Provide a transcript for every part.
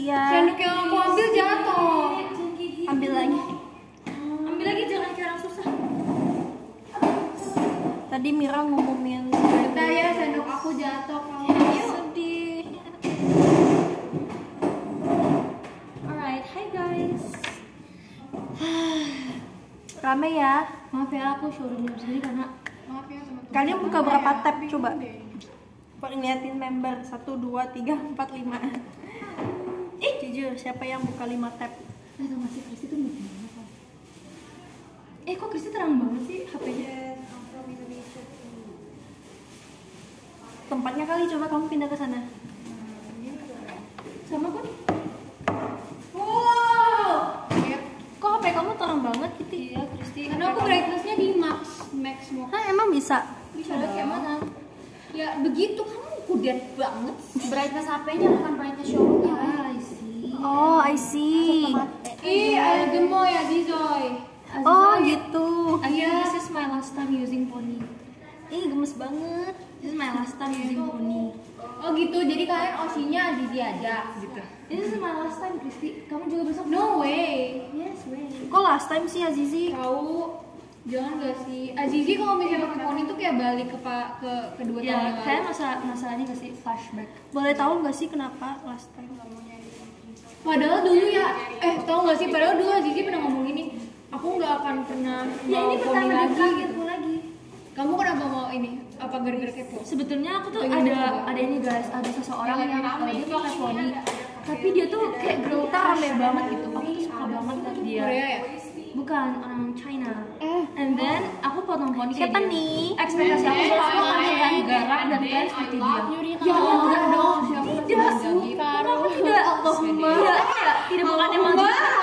ya. Sendok yang aku ambil jatuh. Ambil lagi. Ambil lagi, jangan kayak orang susah. Tadi Mira ngomongin Bentar ya, sendok aku jatuh kalau sedih. Alright, hi guys. Rame ya. maaf ya, aku showroom sendiri karena maaf ya teman-teman. Kalian buka berapa tab coba? Ngeliatin member 1, 2, 3, 4, 5. Jujur, siapa yang buka 5 tab? Tau gak sih, Kristi tuh mungkin banget. Kok Kristi terang banget sih HP-nya? Tempatnya kali, coba kamu pindah ke sana. Sama kan? Wow! Kok HP kamu terang banget gitu? Iya, Kristi. Karena aku brightness-nya di max semua. Hah, emang bisa? Bisa ada kayak mana? Ya begitu, kamu kudet banget. Brightness HP-nya bukan brightness showroom-nya. I see. Oh, I see. Ih, ada gemoy ya Zizoy. Oh, gitu. Iya. This is my last time using pony. Ih, gemes banget. This is my last time using pony. Oh gitu, jadi kalian OC-nya Azizi aja gitu. This is my last time, Kristi. Kamu juga besok? No way. Yes way. Kok last time sih Azizi? Tahu? Jangan gak sih? Azizi kalau misalnya pakai poni tuh kayak balik ke kedua tahun Ya, yang kayak lalu. masalahnya gak sih flashback. Boleh tahu nggak sih kenapa last time? Padahal dulu ya, tau gak sih? Padahal dulu Azizi pernah ngomong gini, aku nggak akan pernah Ya mau ini poni pertama lagi kali gitu. aku lagi. Kamu kenapa mau ini? Apa gara-gara kepo? Sebetulnya aku tuh Pengen coba. ada ini guys, ada seseorang yang dia pakai poni, tapi dia tuh kayak kita rame banget gitu. Aku tuh suka banget liat dia. Korea ya? Bukan orang China. And then aku potong poni kayak Siapa dia. nih? Ekspektasi aku tuh aku akan garang dan kalian seperti dia. Ya enggak dong, siapa Tidak, aku tidak. Tidak bukan emang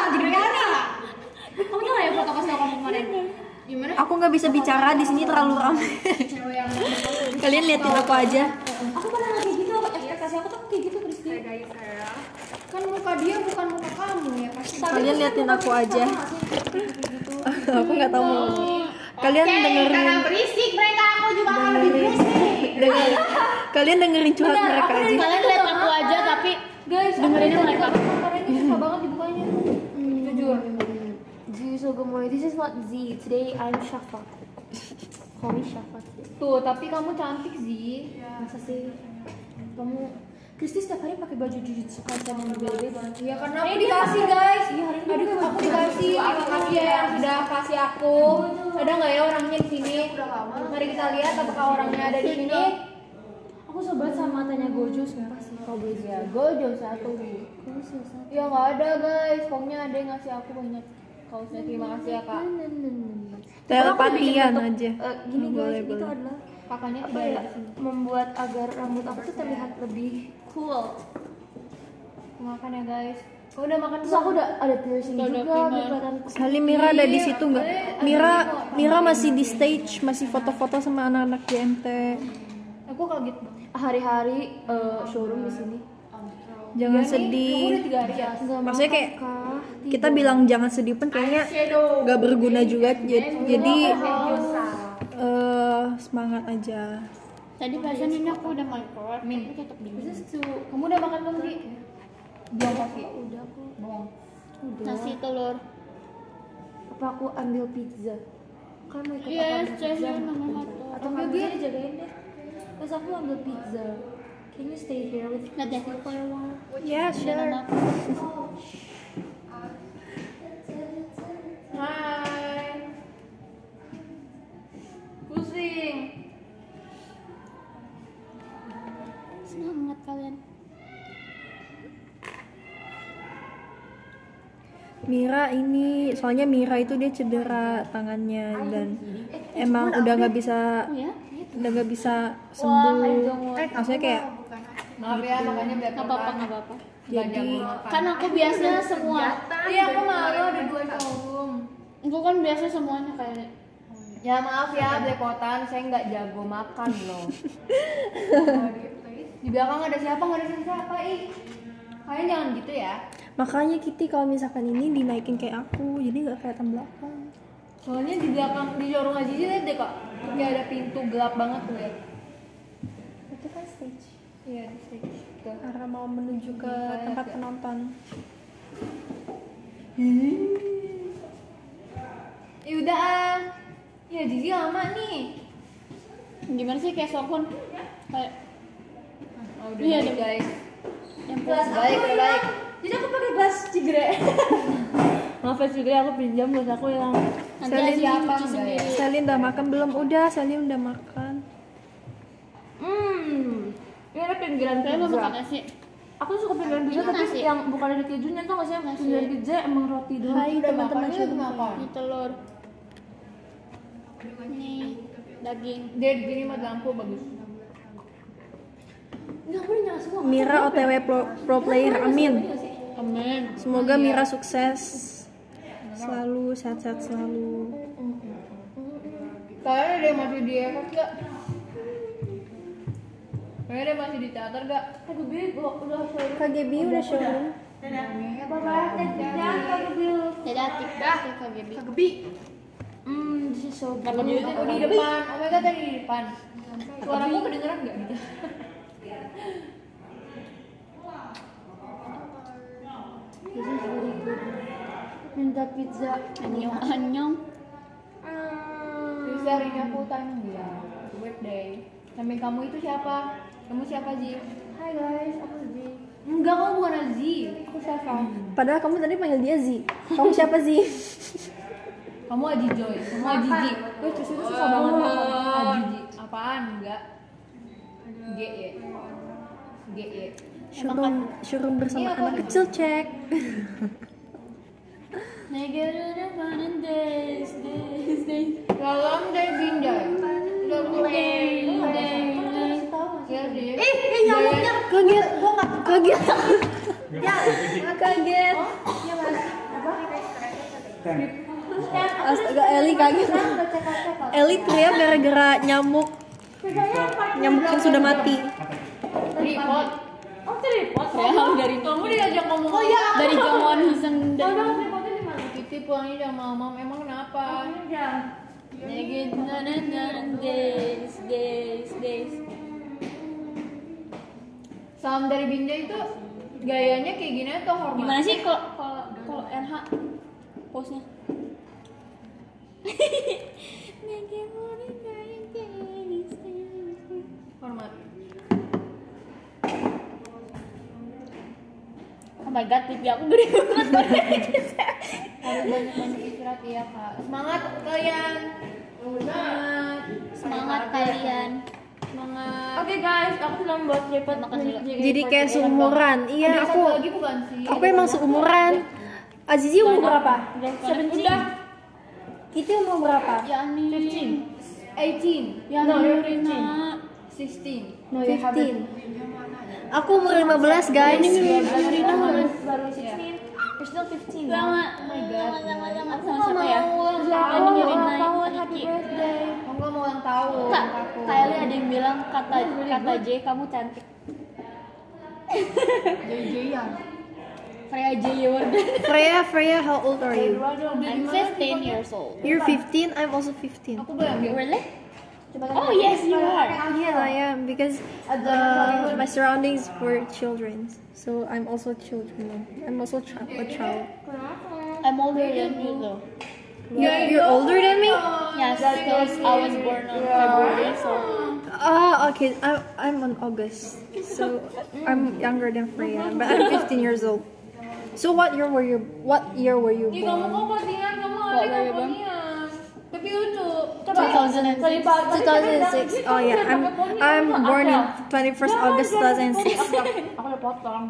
kamu tuh nggak ya foto pas aku kemarin? Gimana? Aku nggak bisa bicara di sini terlalu ramai. Cewek yang Kalian liatin aku aja. Aku pernah kayak gitu, ekspektasi aku tuh kayak gitu Kristi. kan muka dia bukan muka kamu ya pasti. Kalian liatin aku aja. Aku nggak tahu mau. Kalian dengerin. Karena berisik mereka, aku juga akan lebih berisik. Dengerin. Kalian dengerin curhat mereka aja. Kalian lihat aku aja tapi Guys, dengerin mereka. kamarnya susah banget dibukanya. Jujur. Z so gemoy. This is not Z. Today I'm Shafa. Call me Shafa. Tuh, tapi kamu cantik sih. Masa sih? Kamu Kristi setiap hari pakai baju jujutsu kaca yang beda-beda. Ya karena aku dikasih guys. Iya, hari ini Aduh, aku dikasih. Terima kasih ya yang sudah kasih aku. Ada nggak ya orangnya di sini? Mari kita lihat apakah orangnya ada di sini. Aku sobat sama matanya Gojo sumpah sih kau boleh Ya, Gojo satu. Ya nggak ada guys. Pokoknya ada yang ngasih aku banyak. Kaosnya terima kasih ya kak. Telepatian aja. Gini Boleh, guys, itu boleh. adalah Kakaknya apa tidak ya, ada di sini. membuat agar rambut aku tuh terlihat lebih cool. Makan ya guys. Udah makan Terus aku udah ada piercing Udah juga, prima. biar kelihatan Kali Mira ada di situ nggak? Mira masih di stage, masih foto-foto sama anak-anak GMT. Aku kaget banget. hari-hari showroom di sini. Jangan Kamu udah sedih. 3 hari ya? Maksudnya kayak kita bilang jangan sedih pun kayaknya nggak berguna juga. Jadi semangat aja. Tadi perasaan ini aku udah microwave, tapi tetap dingin. Kamu udah makan belum Di? Belum pasti. Udah aku. Bohong. Nasi telur. Apa aku ambil pizza? Kan mau ikut Yes, apa saya pizza? nomor 1. Atau nggak bisa dijagain deh. Pas aku ambil pizza. Can you stay here with me for a while? Ya, sure. Hai. Pusing. Semangat kalian. Mira ini, soalnya Mira itu dia cedera tangannya dan emang udah nggak bisa sembuh. Maksudnya kayak Maaf ya, makanya biar Nggak apa-apa. jadi Kan aku biasanya semua. Iya, aku malu ada 2 showroom. Aku kan biasa semuanya kayak. Ya maaf ya, belepotan, saya nggak jago makan loh. Di belakang ada siapa? Nggak ada siapa, ih. Kalian jangan gitu ya. makanya Kitty kalau misalkan ini dinaikin kayak aku, jadi nggak kelihatan belakang. Soalnya di belakang di showroom Azizi lihat deh kak, kayak ada pintu gelap banget tuh ya. Itu kan stage. Iya di stage. Tuh. Karena mau menuju ke tempat penonton. Gimana sih kayak Sohun? Kayak Oh, udah Iya, baik, deh. guys. yang Baik, baik. Jadi aku pakai gelas cigre. Maaf ya cigre, aku pinjam gelas aku yang nanti Selin Aji siapa, cuci sendiri. Selin udah makan belum? Udah, Selin udah makan. Ini ada pinggiran pizza. Saya mau makan nasi. Aku suka pinggiran pizza Itu tapi nasi. yang bukan ada kejunya tuh nggak sih? Pinggiran pizza emang roti doang. Hai Udah teman-teman makan, Shurun. kenapa? Ini telur. Ini daging. Dia gini mah lampu bagus. Enggak boleh nyala semua. Mira OTW pro player, amin. Amin. Semoga Mira sukses selalu, sehat-sehat selalu. Kayaknya dia masih di efek gak? Kayaknya dia masih di teater gak? Aku bego udah showroom. KGB udah showroom. Dadah TikTok ke KGB. Kegebi. This is so Aku good. di depan. Oh my god, tadi di depan. Suaraku kedengeran gak gitu? This is really good. Minta pizza. Anyong anyong. Terus hari ini aku tanya dia, birthday. Samping kamu itu siapa? Kamu siapa, Ji? Hai guys, aku Zi. Enggak, kamu bukan Azi. Aku Safa. Padahal kamu tadi panggil dia Zi. Kamu siapa Zi? Kamu Aji Joy. Kamu Aji Ji. Wih, terus itu susah banget makan. Aji Ji. Apaan? Enggak. GY. GY. Showroom bersama Iya, anak Kak. kecil cek. Negative fun and days. Salam dari Bindai. Ya deh. Nyamuknya kaget. Kaget. Kaget. Astaga, Eli kaget. Eli teriak gara-gara nyamuk yang sudah mati. Tripod. Oh, tripod. Ya, dari Kamu diajak ngomong. dari Jongwon Hiseng dari Kita pulangnya jam malam. Emang kenapa? Negative days. Salam dari Bindai itu gayanya kayak gini atau hormat? Gimana sih kalau RH postnya? Hormat. Oh my god, pipi aku gede banget. Harus banyak-banyak istirahat ya, Kak. Semangat kalian. Semangat kalian. Semangat. Oke guys, aku sudah membuat tripod makan dulu. Jadi kayak seumuran. Iya, Ada aku satu lagi bukan sih? emang seumuran. Azizi umur berapa? 17. Kita umur berapa? Ya nih. 18. Ya No, nih, you're Rina. 16. No, 15. Aku umur 15 guys. Rina baru 16. You're still 15. Oh my god. Aku sama siapa ya? Ini Rina, Niki. Kamu gak mau ulang tahun. Kak, aku. Kylie ada yang bilang kata J kamu cantik. JJ-an. Freya J Yewarden. Freya, how old are you? I'm 15 years old. You're 15, I'm also 15. Aku boleh ambil. Really? Oh yes, you are. Yes, I am because my surroundings were children, so I'm also children. I'm also a child. I'm older than you though. You're older than me? Yes, because I was born on February, so Ah, okay. I'm on August, so I'm younger than Freya, but I'm 15 years old. So what year were you? What year were you Ih, kamu born? kok patingan? Kamu What ada were you, Bang? ponian. Tapi lucu. 2006. 2006. Oh yeah, I'm born in 21st August 2006. Aku udah potong.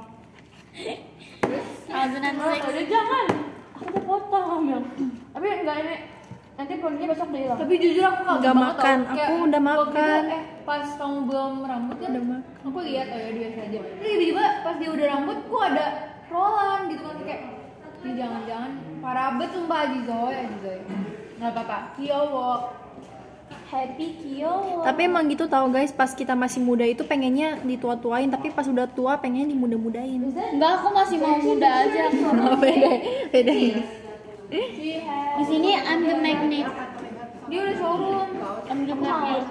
2006. Jangan. Aku udah potong ambil. Tapi enggak ini. Nanti poninya besok dia hilang. Tapi jujur aku kagum Udah banget makan. tau. Kayak Aku udah waktu makan. itu, pas kamu belum rambut kan Udah makan. aku lihat oh ya biasa aja. Terus tiba-tiba pas dia udah rambut kok ada rollan gitu kan kayak ini jangan-jangan parah bet sumpah Aji Zoy. Nggak apa-apa. Kiowo. Happy Kyo. Tapi emang gitu tau guys, pas kita masih muda itu pengennya ditua-tuain, tapi pas udah tua pengennya dimuda-mudain. Enggak, aku masih mau muda aja. Oh, beda. Di sini I'm the magnet. Dia udah showroom. I'm the magnet.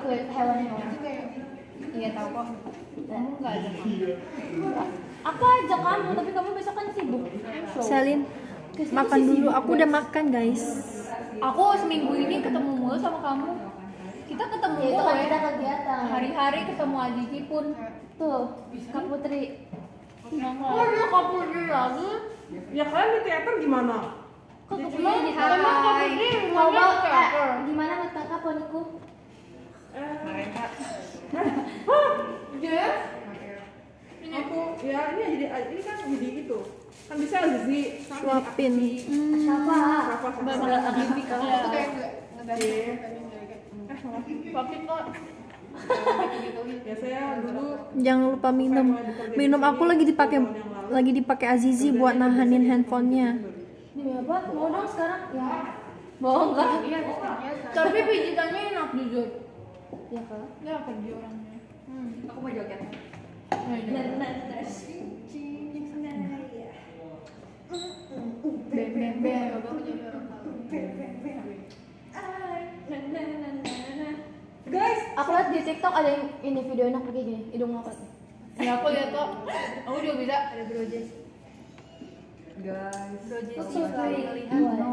Iya tahu kok. Kamu nggak ada. Aku ajak kamu, tapi kamu besok kan sibuk. Selin, makan dulu. Aku udah makan guys. Aku seminggu ini ketemu mulu sama kamu. Kita kita ketemu Ya itu kan ya. kita kegiatan. Hari-hari ketemu Azizi pun. Tuh, Kak Putri. Oh, dia Kak Putri lagi. Ya kalian di teater gimana? Kok Kak Putri Emang di Kak Putri How rumahnya about, teater. gimana menurut kakak poniku? Jeff? Aku ya ini kan jadi itu kan bisa Zizi Suapin. Siapa? Tapi kok ya saya dulu Jangan lupa minum aku lagi dipakai Azizi buat nahanin handphonenya. Demi apa? Mau dong sekarang? Ya. Bohong kan? tapi pijitannya enak jujur. Ya kak. Dia kerja orangnya. Aku mau joget. Bem bem bem. guys Aku lihat di TikTok ada yang ini video enak pakai gini, hidung ngapet. Ya aku lihat kok. Aku juga bisa. Ada brojes. guys So sweet.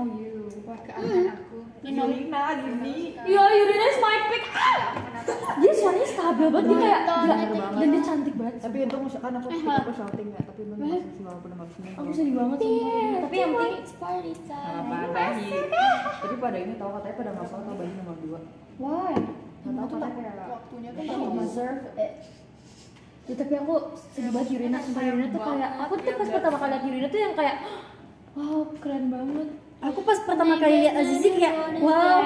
Yurina Yuni Iya, Yurina is my pick. Dia suaranya stabil banget, dia kayak dan dia cantik banget. tapi untung misalkan aku shouting ya tapi untung masih sih walaupun masih Aku sedih banget sih. Tapi yang penting it's party apa bayi tapi pada ini tahu katanya pada nggak tahu bayi nomor 2 Why? nggak tahu katanya kayak Waktunya tuh She deserve it. Ya tapi aku sedih banget Yurina, sumpah Yurina tuh kayak aku tuh pas pertama kali lihat Yurina tuh yang kayak wow keren banget. Aku pas pertama kali lihat Azizi kayak wow.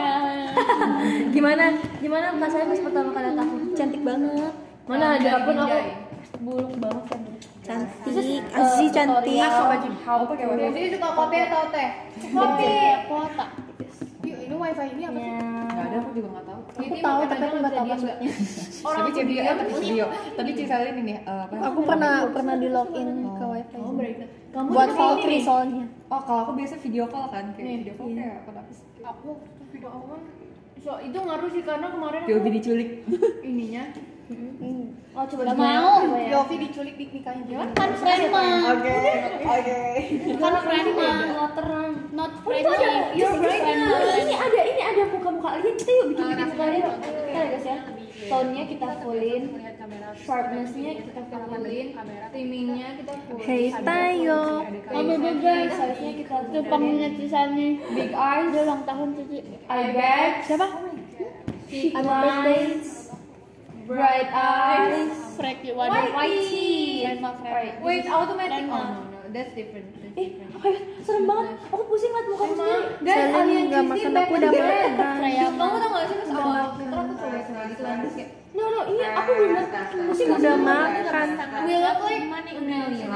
Gimana rasanya pas pertama kali lihat aku? Cantik banget. Mana ada pun aku buluk banget kan. Cantik. Azizi cantik. how pakai wifi Jadi suka kopi atau teh? Kopi kuota. Yuk, ini wifi ini apa sih? nggak ada aku juga nggak tahu Aku tahu tapi aku nggak tahu maksudnya. Orang tapi video video tapi video tapi Cisalin ini apa Aku pernah di login ke wifi. Oh, berarti. Kamu Buat seperti call ini free nih. soalnya. oh kalau aku biasa video call kan kayak video call kayak kenapa sih Aku video awal. So, itu ngaruh sih karena kemarin Yofi aku diculik ininya. Oh coba Udah gimana? mau. Coba ya. Yofi diculik di nikahin dia. Kan friend mah. oke Kan friend mah. Not terang. Not Oh, itu ada. friendly. You're right. Ini ada muka-muka lihat. Kita yuk bikin muka lihat. Kita ya guys ya. Tone-nya kita fullin. Sharpness-nya kita fullin. Timingnya kita full. Hey Tayo. Kamu guys. Size-nya kita Tuh panggilan Cisani. big eyes. Dia ulang tahun Cici. Eye bags. Siapa? Cheek lines. Bright eyes. Freak wadah white tea. Friend mah friend. Wait, automatic. Friend Oh, mah. no, that's different. That's Eh, different. apa ya? Serem banget. Aku pusing liat mukamu sendiri. Guys, Salin alien nggak cheesy makan, back aku udah again. makan. Kamu tau gak sih pas awal kita aku coba gitu kan terus kayak No, ini aku bener pusing Udah makan. we look like an alien. Guys,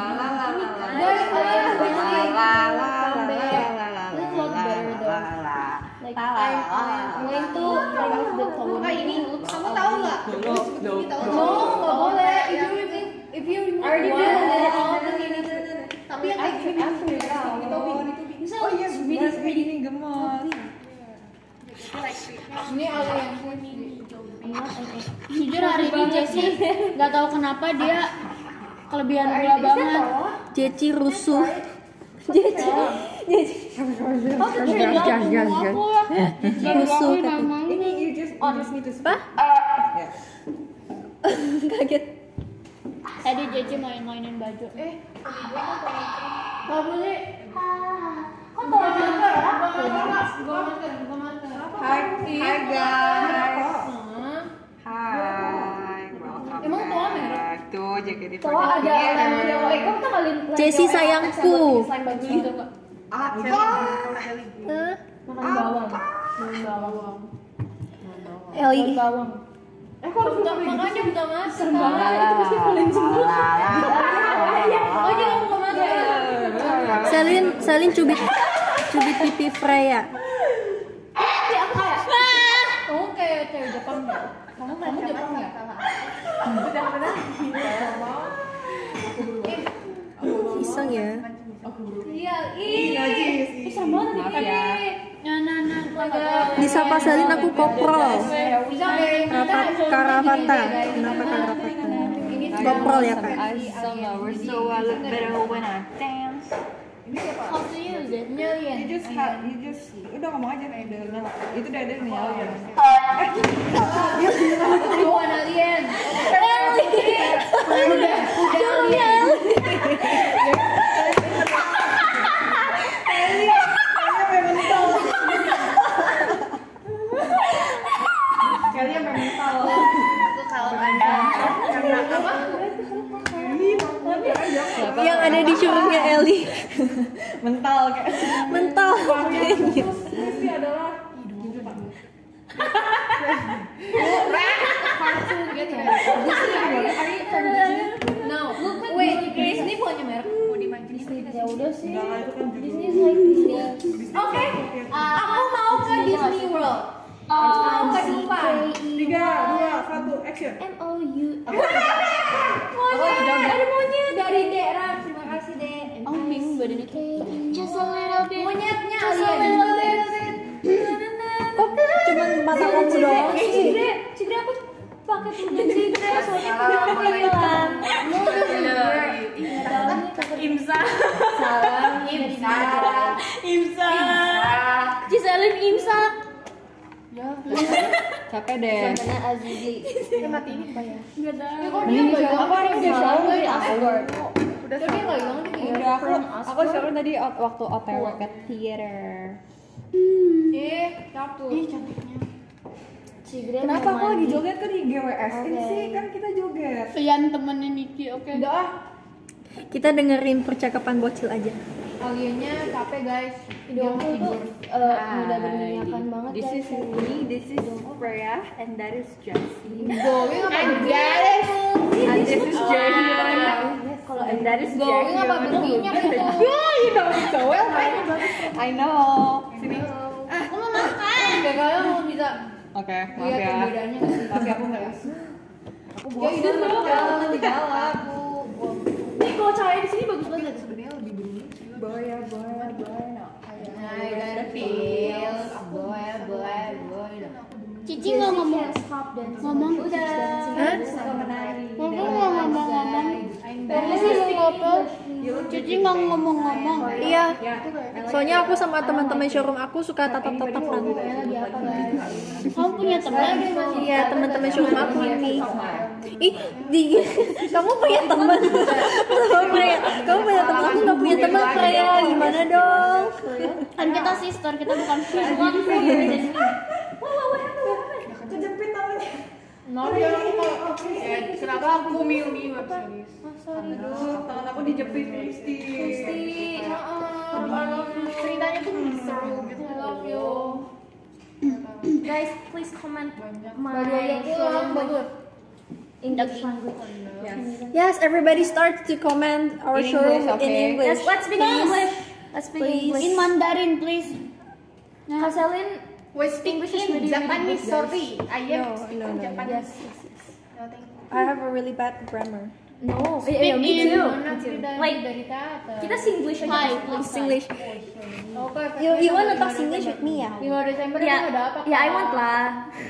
Let's look better though. Like I'm going to remove the tone. Kayak ini, kamu tahu nggak? No, nggak boleh. If you Already want, did. then all the ini. Tapi yang kayak gini Bisa oh iya ini gemes ini alien. Jujur hari ini Jessie nggak tahu kenapa dia kelebihan gula banget. Jeci rusuh. Oh, aku ya. Rusuh Aku nggak tapi. mau. ini you just me to Apa? ya Kaget. Tadi Jessie main-mainin baju. Nggak boleh. Kok tau juga ya? Gua makan. Hai guys Hah? Hai welcome Emang Toa merek? back to JKT48 Toa ada lem yang kamu tuh kalian Jessie sayangku. Selain baju itu kok. Makan bawang. Makan bawang. Eli. Bawang. Kok makanya buka masker. Serem banget. Itu pasti paling sembuh. Oh, jangan buka masker. Salin cubit pipi Freya. Kamu kayak cewek Jepang ya? Kamu Jepang ya? Iseng ya. Iya, ih. Serem banget nih. maaf ya Disapa Salin aku koprol. Bisa kayak Karavata. Kenapa Karavata? Koprol ya kak. I somehow we're so a lot better when I dance Ini siapa? How to use it? Million. You just udah ngomong aja nih Delnya. Itu udah nih alien. You want alien? Kalian memang mental. Aku kalau Anda. Karena apa? Yang ada di syurga Ellie. Mental kayak. Mental. Ini adalah No, wait, Disney punya merek mau dimainin. Ya udah sih. enggak itu kan Disney is like Disney. Oke, aku mau ke Disney World. Aku mau ke Dubai. 3, 2, 1, action. MOU. Monyet, ada monyet dari Dera. Terima kasih Dek. Oh, bingung badannya tuh. Just a little bit. Monyetnya Just a alien. little bit. Kok cuman mata kamu doang sih? Cigre aku pakai punya Cigre soalnya aku hilang. Imsa. Salam Imsa. Giselin imsak. Capek deh. Mana Azizi. Mati ini apa ya? Enggak tahu. Kok dia nggak hilang? Apa ini udah show? Dari Asgard. Udah dia nggak hilang nih. Udah aku sekarang tadi waktu OTW ke theater. Satu. Cigre Kenapa mau aku lagi mandi. joget kan di GWS? Ini Oke. sih kan kita joget. Fian temennya Niki, oke. Udah ah. Kita dengerin percakapan bocil aja. Aliennya capek guys. Video aku tuh mudah berminyakan banget This guys. is me, this is Freya, and that is Jessie. Going apa berminyak? And this is Jaehyun. Kalau And that is Going apa berminyak? You know it so well, right? I know. Sini. Aku mau makan. Oke, kalian mau bisa Oke, maaf lihat ya. perbedaannya nggak sih? Tapi aku nggak. Aku bosan jalan di jalan. nih kalau cahaya di sini bagus banget. Boy. I gotta feel boy. Cici nggak ngomong. Stop dance. Ngomong. Udah. Ngomong. Cici nggak ngomong-ngomong. Iya. Soalnya aku sama teman-teman showroom aku suka tatap-tatapan. Kamu punya teman? Iya, teman-teman showroom aku ini. Kamu punya teman? Kamu punya teman? Aku nggak punya teman, Freya. Gimana dong? Kan kita sister, kita bukan friend. Kejepit tangannya. Kenapa aku Miu web series? Tangan aku dijepit Kristi. Ceritanya tuh seru gitu. I love you. Guys, please comment my Bagus. English language. Yes, everybody start to comment our In showroom English, in okay? English. Let's speak English. Let's speak Please. English. In Mandarin, please. Kaselin We speak in Japanese, sorry. I am No, speaking no, no. Japanese. I have a really bad grammar. No. Speak me in- too. Like dari teater. Kita Singlish aja. Hi, please. Singlish. Oke. You wanna talk Singlish with me ya? 5 Desember Ya, kan ada apa? ya I want lah.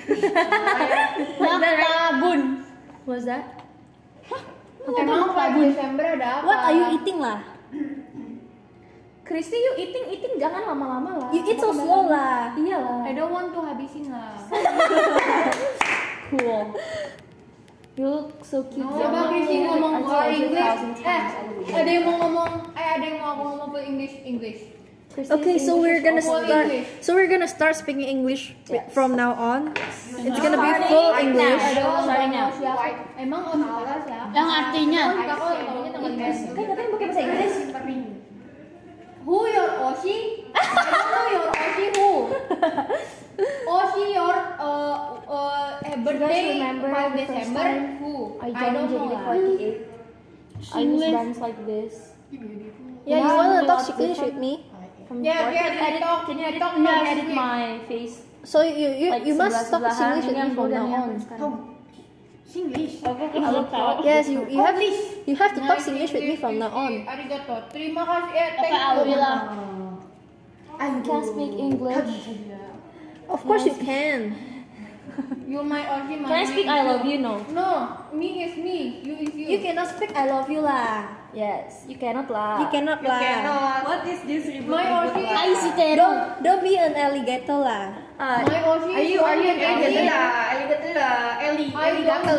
Tabun. What's that? Emang 5 Desember ada apa? What are you eating lah? Kristi, you eating jangan lama-lama lah. You eat so slow lah. Iyalah. I don't want to habisin lah. Cool. You look so cute. Coba Kristi ngomong English. Ada yang mau ngomong? Ada yang mau aku ngomong ke English. Okay, so we're gonna Full start. English. So we're gonna start speaking English from now on. It's gonna be full English. Ada orang Starting ngomong now. siapa? Emang orang siapa? Yang artinya. Kakak ngomongnya tentang Inggris. Kan katanya pakai bahasa Inggris. Who your Oshi? I don't know your Oshi who. Oshi your birthday remember 5 the first December time who? I I don't joined know JKT48. I use English. bands like this. Yeah, you wanna talk English with me? Yeah, can you edit talk? Can you edit? Talk Can you now, edit speak. my face? So you Like must talk sebelah-sebelahan. English with Ini me yang from dulu dan now yang on. sekarang. Singlish. Halo, tahu. Yes, you have to talk English with me from now on. Arigato. Terima kasih. Oke, Thank you. alhamdulillah. I can speak English. Of course you can. You my Oshi, my Can I speak I love you? No. No, me is me. You is you. You cannot speak I love you lah. Yes, you cannot lah. You cannot lah. What is this ribut? My Oshi. Don't be an alligator lah. My Oshi. Are you an alligator? Alligator.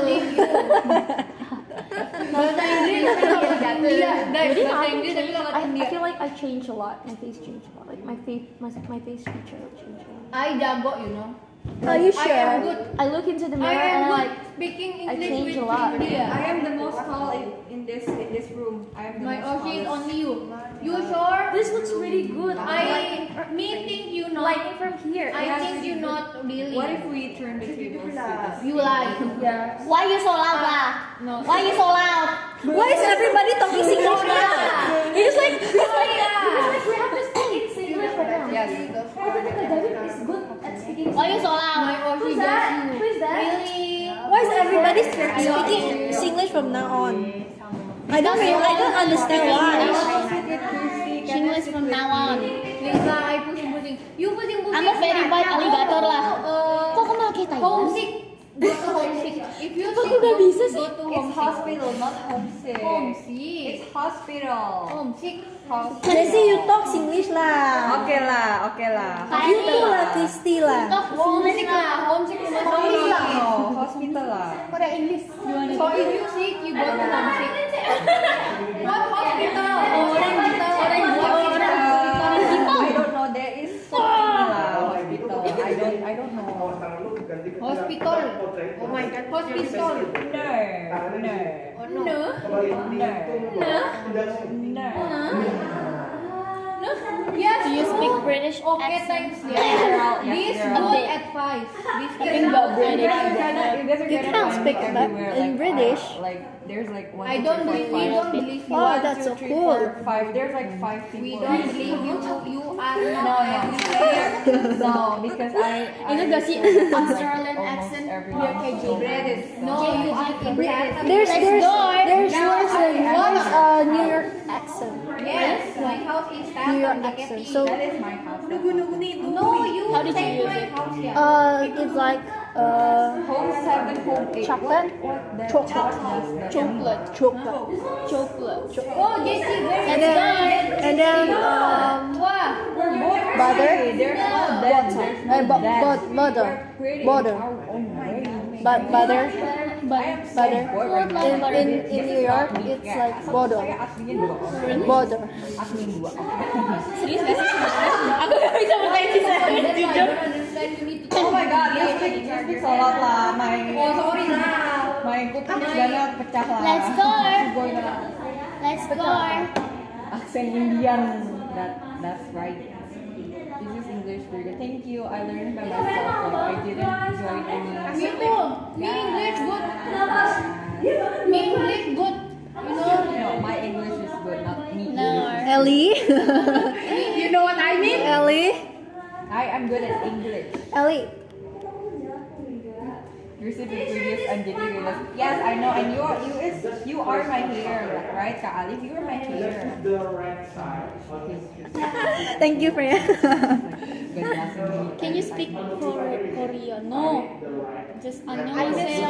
Bahasa Inggris tapi India. Guys, Jadi bahasa aku Inggris tapi change, lewat I India. feel like I change a lot. My face changed a lot. Like my face feature changed a lot. I jago, you know. Are you I am sure? good. I look into the I mirror am and good like speaking I English change with a lot. India. I am the most tall in this room. I am the My most Oshi is tallest. only you. You sure? this looks really good. Me think you not. Lighting from here. I think you not really. What if we turn the tables? You lie? Why you so loud lah? No. Why you so loud? Why is everybody talking English now? It's like We have to speak in English right now. Yes. Oh, but David is good at speaking. Why you so loud? My Oshi Who's just that? you. Who is that? Really? why is everybody speaking English from now on? I don't understand why. English from now on. Lisa, I pusing. You pusing. I'm a very bad alligator lah. Kok kamu pakai Taiwan? Homesick. Go to homesick. If you Kok sick, gak bisa sih? go to It's homesick. hospital, not homesick. Homesick. It's hospital. Homesick. Jessie, you talk English lah. Oke lah. You too lah, Kristi lah. Homesick lah. Homesick rumah sakit. No, hospital lah. Korea English. Gimana? So if you sick, you go to homesick. What hospital? Orang kita. I don't know. There is something lah. Hospital. I don't know. Hospital. Oh my god. Hospital. No. No. Yes. Do you speak British Okay, accent? thanks. Yes, This girl. good advice. This Tapi nggak British. You can't speak that in British. Like there's like one. I don't believe you. Don't believe you. Oh, that's so cool. 5. There's like 5 people. We don't believe you. You are No, not no. everywhere. No, because I Itu gak sih Australian almost accent? everyone. Biar kayak British. No, you are compatible. There's a New York accent. Yes, my house is that. New York accent. So That is my house. No, you How did you take use my it? house here. it's like Home 7, home 8. chocolate, chocolate. Oh, Jessie, very And then Wah, butter, There's no that. There's no that. butter. In New York, it's like butter. Saya aslinya 2 orang. Butter. Asli 2. Serius gak sih? Aku gak bisa bertanya that's why I don't understand. You need to Oh my god, you speak a lot lah. Oh, sorry lah. My kuping gana pecah lah. Let's go. Let's go. Aksen Indian. That's right. This is English very good. Thank you. I learned by myself. Like I didn't join any. Me too. Me English good. Me English good. You know. No, my English is good, not me. No. Ellie, You know what I mean? Ellie, I am good at English. Ellie. Receive the previous Anjali Rilas. Yes, I know. And you are my hair, right, Kak Alif? You are my hair. Thank you, Freya. Can you speak Korean? No. Just 안녕하세요.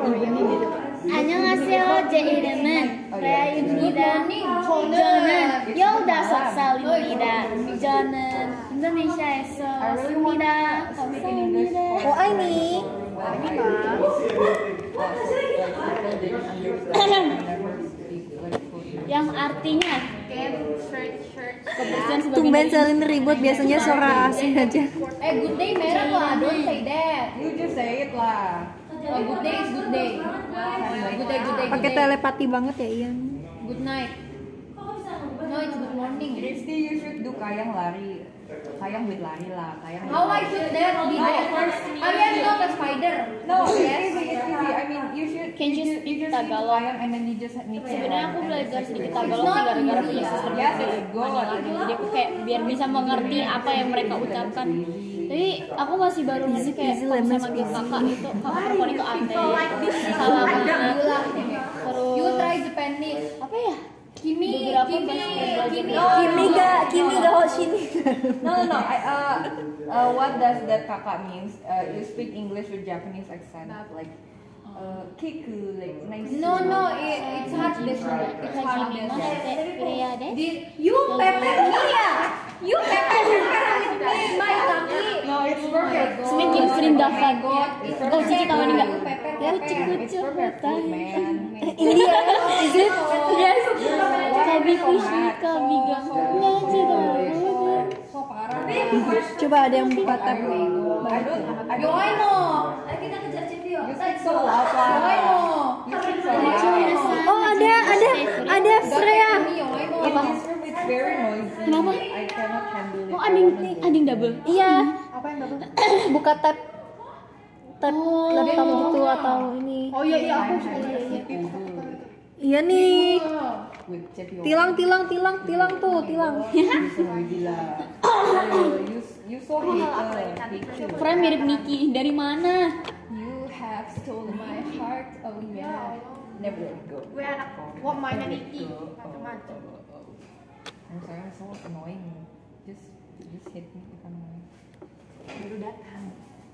안녕하세요. 제 이름은 프레야입니다. 저는 15살입니다. 저는 인도네시아에서 왔습니다. 감사합니다. Oh, Aini. Yang artinya kebersihan sebagai Tumben salin ribut, biasanya suara asing aja. Good day merah lah. Don't say that. You just say it lah. Good day is good day. Good day, good day, Pakai good day. telepati banget ya, Ian. Good night. No, it's good morning. Christy, you should do kayang lari. Kayang with lari lah. Kayang with How I should that be there? I am not a spider. No, it's easy, it's easy. I mean, you should. Can you speak just need Tagalog? kayang and then you just need to. Sebenarnya aku belajar sedikit Tagalog sih gara-gara punya sister Yes, di it's good. Manila gitu. Jadi aku kayak biar bisa mengerti apa yang mereka ucapkan. Tapi aku masih baru ngerti kayak kalau saya manggil kakak itu kakak perempuan itu ate, salam terus You try Japanese. apa ya? Kimi, Beberapa Kimi, bahasa Kimi. Kimi ga hoshini. No. What does that kakak means? You speak English with Japanese accent, like. cake like nice. No, it's hard this one. It's hard this one. Korea deh. You pepper me ya. You pepper my tummy. No, it's perfect. Semakin serindakan. Oh, Cici tahu ini nggak? Ya, Kucu-kucu Perfect food, man. India is it? Yes. Kabi kushi, kabi gang. So parah. Coba ada yang buka tab. I don't. Yo, I know. Kita kejar Civio. You speak so loud, Yo, I lah. know. You speak so loud. Oh ada Freya. Yo, I know. In this room, it's very noisy. Kenapa? I cannot handle it. Oh, ading double. Iya. Apa yang double? Buka tab laptop gitu atau ini. Oh iya aku suka. Iya nih. With Cepi. Tilang tuh, tilang. You so noisy lah. You so hater. Friend mirip Nikki. Dari mana? You have stolen my heart. Oh yeah. Never let it go. Gue anak What mainnya Niki? macam-macam. I'm sorry, I'm so annoying. Just hit me if I'm annoying. Baru datang.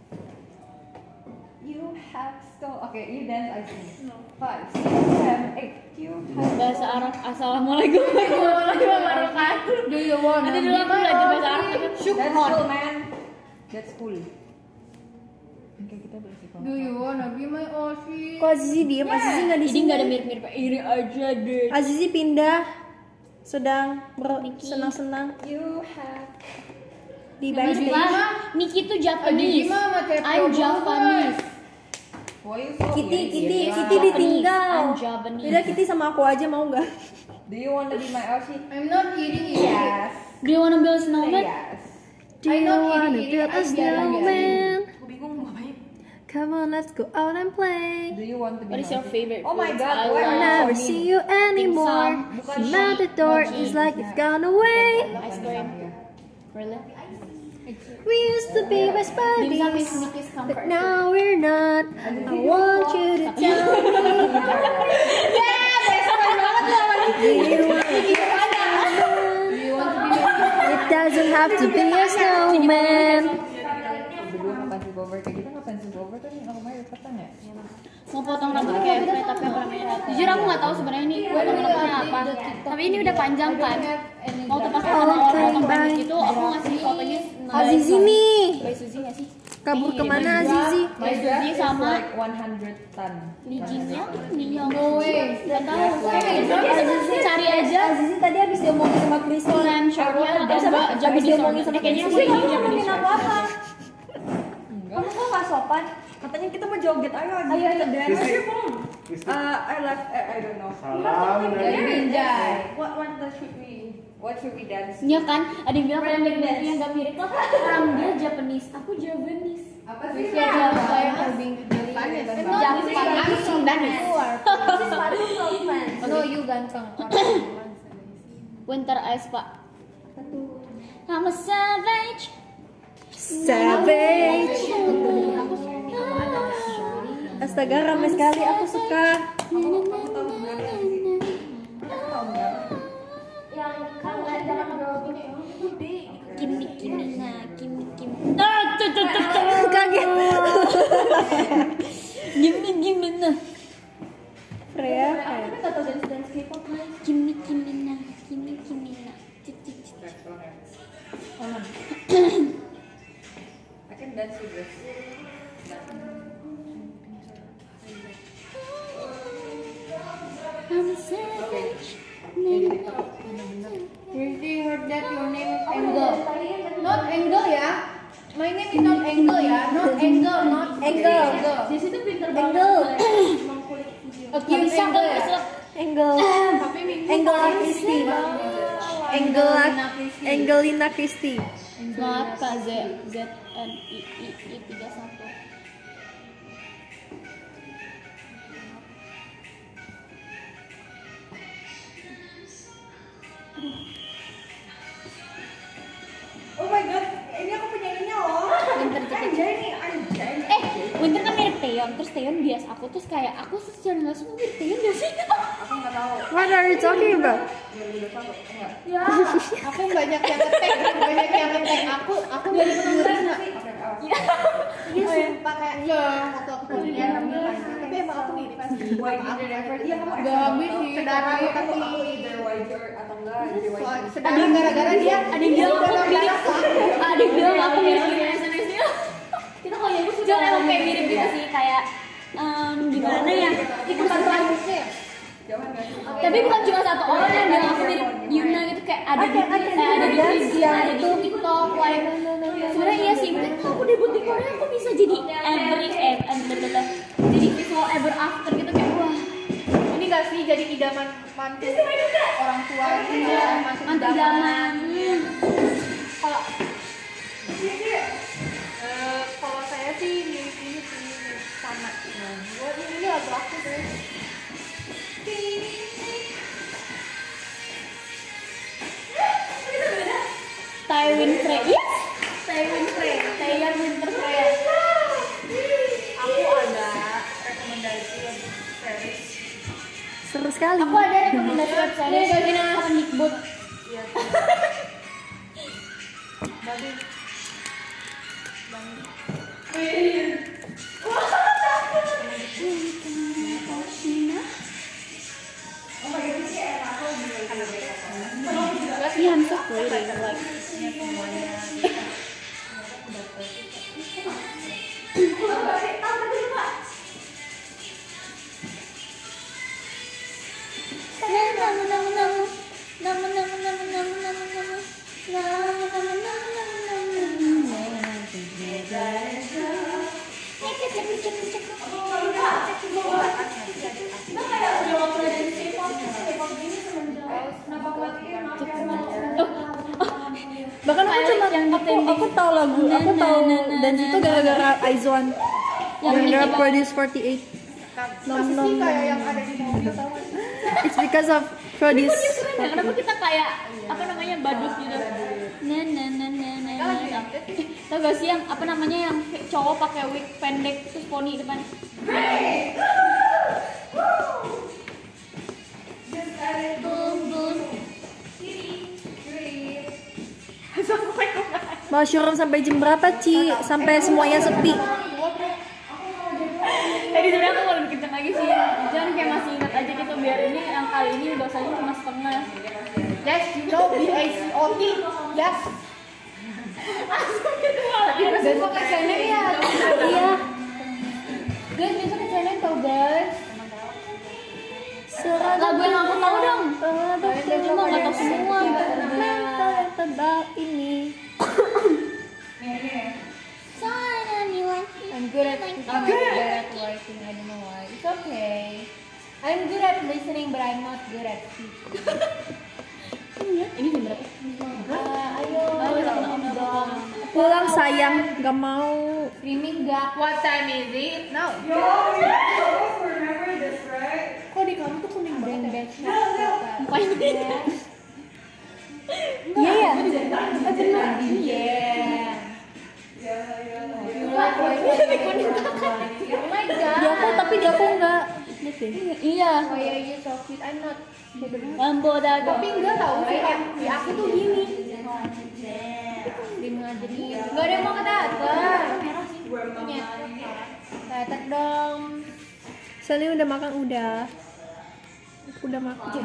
You have stolen. Okay, you dance. I sing. 5, 6, 7, 8. You have. Bahasa Arab. Assalamualaikum warahmatullahi wabarakatuh. Do you wanna Nanti dulu aku belajar bahasa Arab. That's cool, man. That's cool. Oke, kita bersihkan. Do you wanna be my Oshi? Kok Azizi diem? Azizi nggak di Jadi sini. nggak ada mirip-mirip. Iri aja deh. Azizi pindah, sedang bersenang-senang You have. di backstage. Lah, Nikki tuh Japanese. Adik Ima sama Tepio I'm Japanese. Why you so Kitty weird? ditinggal. I'm Japanese. Udah Kitty sama aku aja mau nggak? Do you want to be my Elsie? I'm not kidding you. Yes. Do you wanna build a snowman? Yes. Do you not wanna kidding, build a I snowman? Gue bingung mau ngapain. Come on, let's go out and play. Do you want to be What is my your Elsie? favorite Oh my foods? God, I what? love Never see you anymore. Bukan Now the door is like it's gone away. ice cream. Really? We used to be best Dim sum buddies, is Nikki's but comfort. now we're not. I want you to tell me. Do you wanna It doesn't have to be a snowman. Berdua ngapain sih Bover? Kayak kita ngapain sih Bover tuh? Aku main ikutan ya? Mau potong rambut kayak Fred tapi apa namanya? Jujur aku nggak tahu sebenarnya ini potong rambutnya apa. Tapi ini udah panjang kan. Waktu pas sama orang potong rambut itu aku ngasih fotonya. Azizi nih, By Suzy nggak sih? kabur kemana Azizi? By Suzy sama Like 100 ton. Lijinya Niyong. No way. Nggak tahu. Cari aja. Azizi tadi habis diomongin sama Kristi. Lamb shortnya dan Habis Japanese diomongin short. sama Kayaknya Kristi. aku ini Japanese short. Kamu kok nggak sopan? Katanya kita mau joget, ayo kita dance. I left, I don't know. Salam Dari Binjai. What should we dance? Iya kan, ada yang bilang kalau mirip yang nggak mirip lah. Orang dia Japanese, aku Japanese. Apa sih? Saya Harbing Japanese. I'm Sundanese. No, you ganteng. Winter Ice Pak. I'm a savage. Savage. Astaga, ramai sekali. Aku suka. Yang kalau ada orang gede. Kimi na, kimi. Kaget. Gimi na. Freya. Tapi nggak tahu dance K-pop guys. Kimi na, kimi na. I can dance with this. I'm a savage. Christy heard that your name is Angle. Not Angle ya. My name is not Angle ya. Not Angle, not Angle. Di situ pinter banget. Angle. Mengkulik video. Bisa Angle kok ya? bisa. Angle. Angelina Christie. Angelina Christie. Maaf Kak ZNII 31. Oh my god, ini aku punya ininya loh. Winter jacket. Winter kan mirip Taeyeon, terus Taeyeon bias aku, terus kayak aku secara nggak suka mirip Taeyeon gak sih? Aku nggak tahu. What are you talking about? 2021 enggak? Ya, aku banyak yang ngetek aku. Aku dari penonton. Oke, Iya sumpah. sumpah kayak waktu aku kuliah tapi emang aku gini pasti Why did it ever? Iya kamu Gak habis sih. sedara Tapi tapi aku either wajar atau enggak jadi wajar. sedara gara-gara dia Ada yang bilang aku mirip, ada yang bilang aku mirip SNSD. Kita kalau nyanyi Cuma emang kayak mirip gitu sih, kayak gimana ya? ikutan rambutnya ya. Jangan kan? Tapi bukan cuma satu orang yang bilang aku mirip Yuna gitu, kayak ada di Twitter, ada di TikTok, like sebenarnya iya sih, mungkin kalau aku debut di Korea aku bisa jadi jadi visual ever after gitu, kayak wah Ini gak sih jadi idaman mantu orang tua gitu ya, mantu idaman. Kalau kalau saya sih mirip ini sih mirip sama buat ini lagu aku tuh. Taewin Frey, yes, Taewin Frey, Taeyeon Winter Freya. Aku ada rekomendasi web series. Seru sekali. Aku ada rekomendasi web series Kapan Nikbut. Iya. Bagus. Yeah, I'm so pretty. Like, Bahkan aku tahu lagu, aku tahu dan itu gara-gara Aizwan. Gara-gara Produce 48. Pasti kayak yang ada di mobil tau gak sih? It's because of Produce. keren ya, kenapa kita kayak apa namanya badut gitu? Tau gak sih yang apa namanya yang cowok pakai wig pendek terus poni depan? Mau showroom sampai jam berapa, Ci? Sampai semuanya sepi. Tadi sebenarnya aku mau lebih kenceng lagi sih. Jangan kayak masih ingat aja gitu, biar ini yang kali ini dosanya cuma setengah. Yes, you know BACOT. Yes. Besok ke CNN ya. Iya. Guys, besok ke CNN tau guys. Lagu yang aku tahu dong. Aku mah nggak tahu semua. Mental yang tebal ini. I'm good at writing. I don't know why. It's okay. I'm good at listening, but I'm not good at speaking. Ini jam berapa? Ayo. Dong. Pulang sayang, gak mau. Streaming gak? What time is it? No. Kok di kamu tuh kuning banget ya? Mukanya beda. Iya ya. Di aku tapi di aku enggak. Lihat deh. Iya. Why are you so cute? I'm not. Lampu dago. Tapi enggak tahu sih kayak di aku tuh gini. Di ngajeni. Gak ada yang mau keteter. Tetet dong. Sally udah makan udah. Aku udah makan.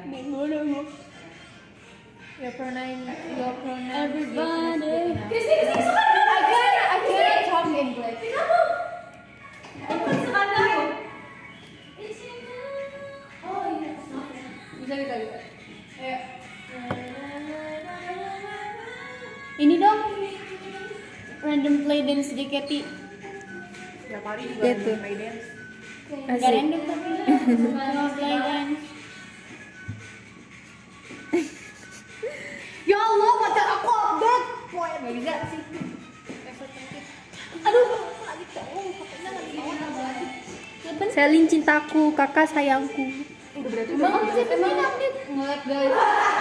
Your pronoun. Everybody. I can't talk English. Bisa. Ini dong. Random play dance JKT. Tiap hari juga Lihat tuh. play dance. Gak Asik. random tapi. Cuma play dance. Ya Allah, pacar aku update. Wah, gak bisa sih. Aduh. Selin cintaku, kakak sayangku. Emang update ngeliat guys.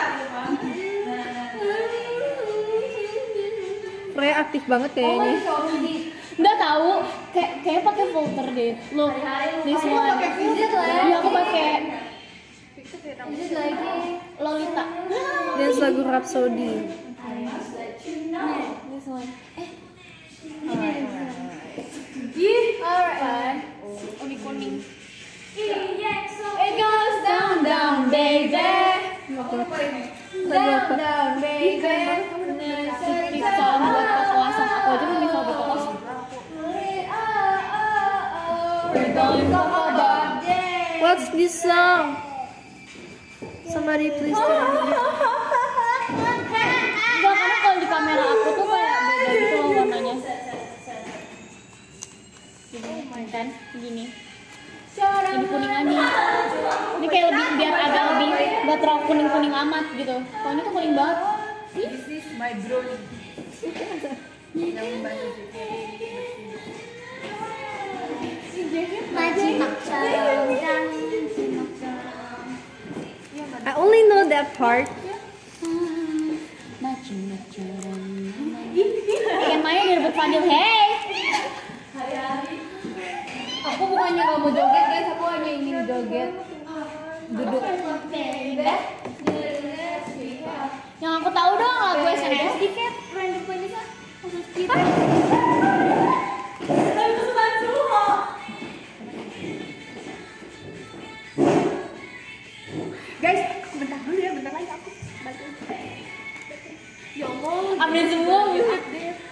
Freya aktif banget kayaknya. Nggak tahu, kayak pakai filter deh. Lo, this one. Iya, aku pakai Lolita. Dance lagu Rhapsody. This one. Alright. Kuning. It goes down, down, baby. Down, baby. Bisa buat kekuasaan aku aja belum bisa buat kekuasaan. We're going to talk about What's this song? Somebody please tell me. Enggak, karena kalau di kamera aku tuh kayak beda gitu loh warnanya. Gini kan, gini. Ini kuning aja. Ini kayak lebih biar agak lebih nggak terlalu kuning amat gitu. Kalau ini tuh kuning banget. This is my drone. I only know that part. Ikan Maya direbut Fadil, hey! Aku bukannya nggak mau joget guys, aku hanya ingin joget duduk. Yang aku tahu dong lagu SNSD Cat, Random Playlist khusus kita. Guys, bentar dulu ya, bentar lagi aku bantu. Ya Allah. Ambil semua musik.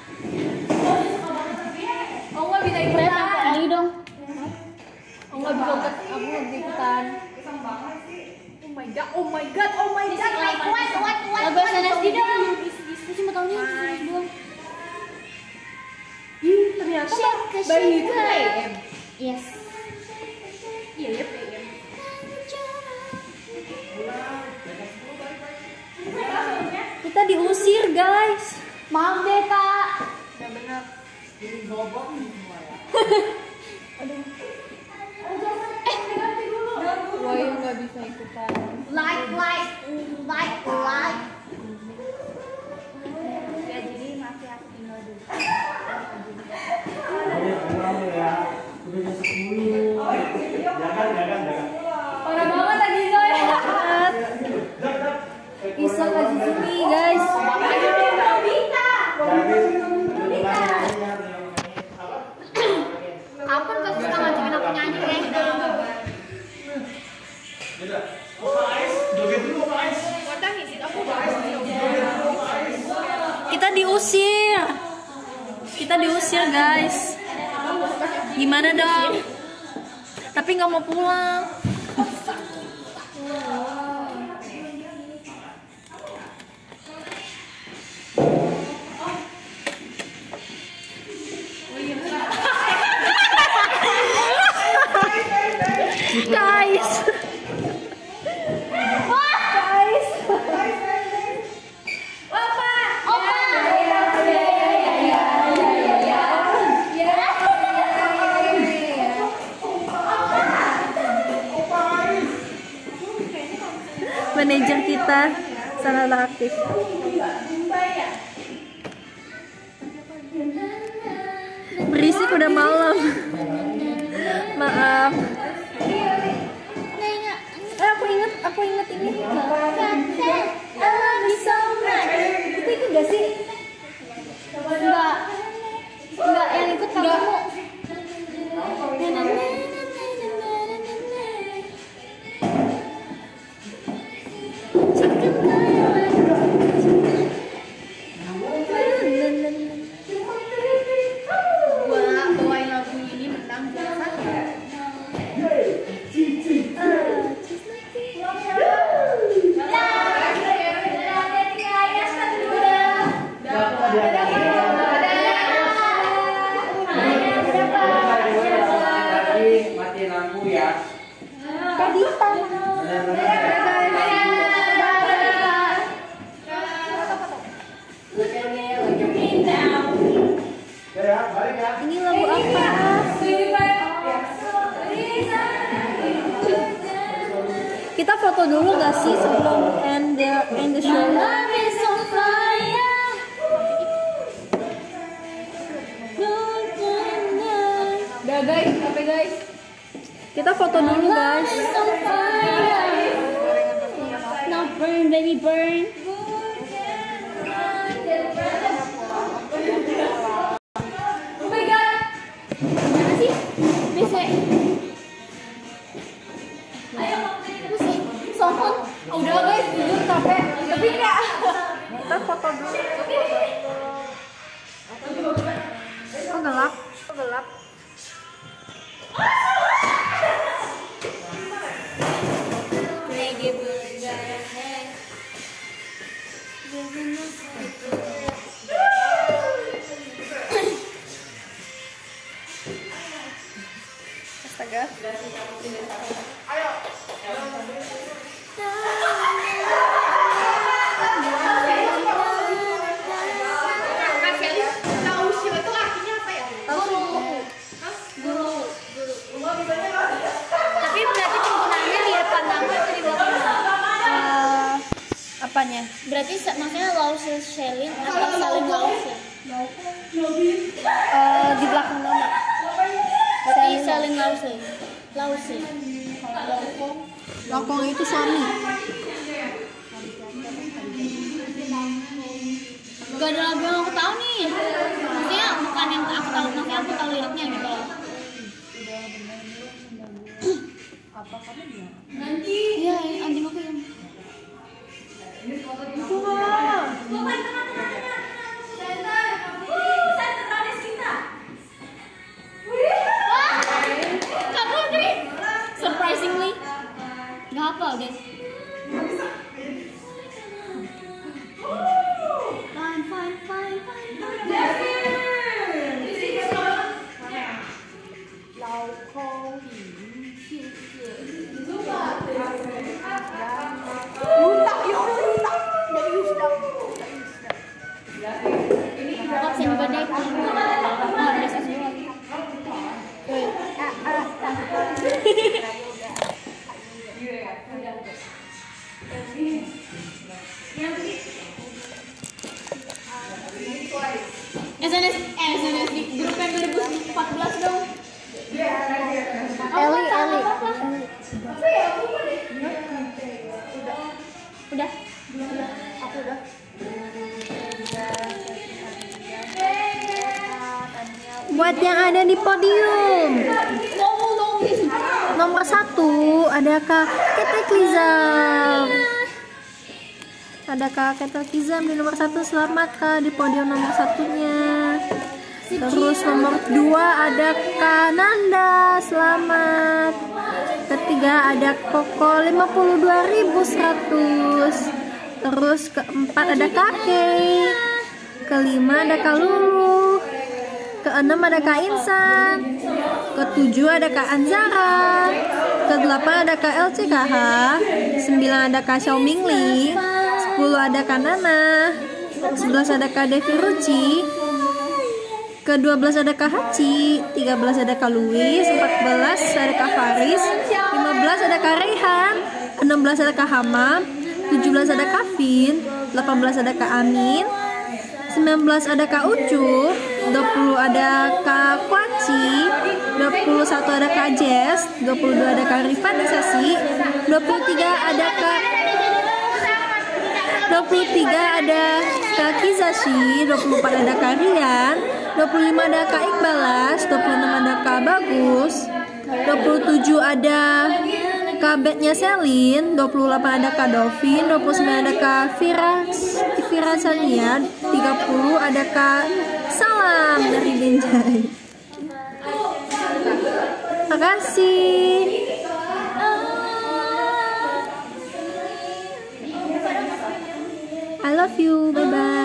Oh nggak bisa Rap ikutan. apa lagi dong? Oh nggak bisa ikutan. Aku nggak bisa ikutan. Oh my god, oh my god, oh my god. Lagu SNSD dong. Aku cuma tahu ini doang. Ih, ternyata bayi itu AM. Yes. Iya ya, AM. Kita diusir guys. Maaf deh kak. Udah benar. Wah nggak bisa ikutan. Like. Ya jadi masih aku tinggal dulu. Parah banget tadi Zoe. Bisa kasih sini guys. Kapan kau suka ngajakin aku nyanyi guys? Kita diusir. Kita diusir guys. Gimana dong? Tapi nggak mau pulang. Guys. Manajer kita sangat aktif. Berisik udah malam. Maaf. Aku inget ini. Itu ikut gak sih? Enggak yang ikut kamu. Gua bawain lagu ini menang biasa. Mati lampu ya. Ini lagu apa? Kita foto dulu gak sih sebelum end the show? Udah guys, sampai guys. Kita foto dulu guys. Now burn baby burn. Oh my god. Astaga. Lausio itu artinya apa ya? Guru. Tapi berarti penggunaannya lihat pandangan atau di bawah pandangan? Apanya? Berarti maksudnya lause Shelin atau saling lause? Di belakang nama. Berarti saling lause. Lause. Lokong itu suami. Gak ada lagu yang aku tahu nih. Maksudnya bukan yang aku tahu, maksudnya aku tahu liriknya gitu loh. Nanti. Iya, anjing aku yang. Kamu nih. Surprisingly. Gak hafal guys. Absen badai. Ada sesuatu lagi. SNS di grup yang 2014 dong. Eli. Udah. Buat yang ada di podium. Nomor 1 ada Kak Cataclysm. Ada Kak Cataclysm di nomor 1, selamat Kak di podium nomor 1-nya. Terus nomor 2 ada Kak Nanda, selamat. Ketiga ada Koko 52.100. Terus keempat ada Kak Kay. Kelima ada Kak Lulu. Keenam ada Kak Insan. Ketujuh ada Kak Anzara. Kedelapan ada Kak LCKH. 9 ada Kak Xiao Mingli. 10 ada Kak Nana. 11 ada Kak Devi Ruci. Ke-12 ada Kak Haci. 13 ada Kak Luis. 14 ada Kak Faris. 15 ada Kak Rehan. 16 ada Kak Hamam. 17 ada Kak Vin. 18 ada Kak Amin. 19 ada Kak Ucu. 20 ada Kak Kwaci. 21 ada Kak Jess. 22 ada Kak Rifanisasi. 23 ada Kak 23 ada Kak Kizashi. 24 ada Kak Rian. 25 ada Kak Iqbalas. 26 ada Kak Bagus. 27 ada Kak Betnya Selin. 28 ada Kak Dovin. 29 ada Kak Vira Sania. 30 ada Kak Salam dari Binjai. Makasih. I love you. Bye bye.